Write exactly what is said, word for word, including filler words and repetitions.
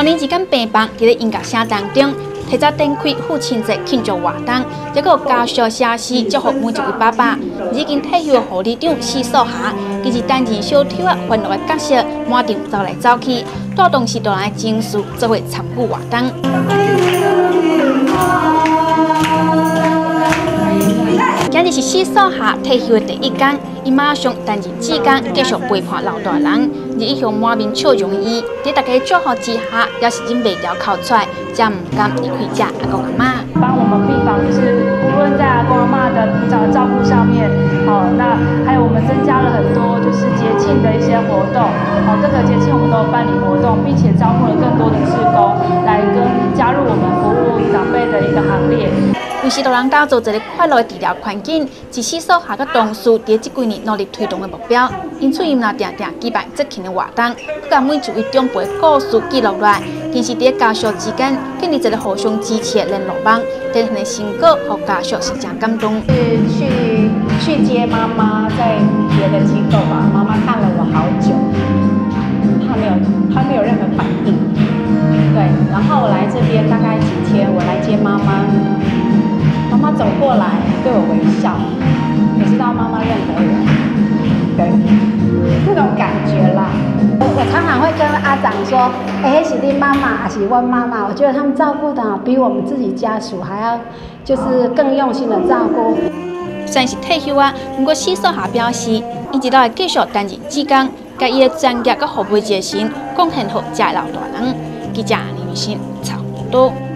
年之间病房伫咧音乐声当中，提早展开父亲节庆祝活动，结果家属写诗祝福每一位爸爸。已经退休的护理长施素霞，其实担任小丑啊欢乐的角色，满场走来走去，带动许多人的情绪，做伙参与活动。今日是施素霞退休的第一天，伊马上担任志工，继续陪伴老大人。而伊向满面笑容伊，在大家祝福之下，也是忍袂了哭出来，才唔甘离开家阿公阿妈。 帮我们病房，就是无论在阿公阿妈的平常的照顾上面，哦，那还有我们增加了很多就是节庆的一些活动，哦，各个节庆我们都有办理活动，并且招募了更多的志工来跟加入我们服务长辈的一个行列。 为许多人打造一个快乐的治疗环境，是施素霞甲同事伫这几年努力推动的目标。因此，伊嘛定定举办节庆的活动，佮把每一位长辈故事记录落来，更是伫家属之间建立一个互相支持的联络网。这样的成果，互家属是真感动。 是去去接妈妈，在别的机构吧，妈妈看了我好久，她没有她没有任何反应。对，然后我来这边大概几天，我来接妈妈。妈妈走过来对我微笑，我知道妈妈认得我，对，那种感觉啦。我常常会跟阿长说，哎、欸，是你妈妈还是我妈妈？我觉得他们照顾的比我们自己家属还要，就是更用心的照顾。 虽然是退休啊，不过施素霞表示，伊一直会继续担任志工，甲伊的专业甲服务精神贡献给家老大人。记者林雨欣采访报道。